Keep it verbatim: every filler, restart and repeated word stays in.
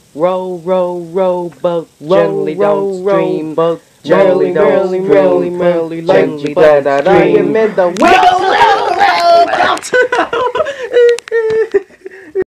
Row, row, row boat, generally row, don't row stream. boat, Generally merrily, don't merrily, stream. merrily, merrily, like Gently but don't I am stream. in the wiggle.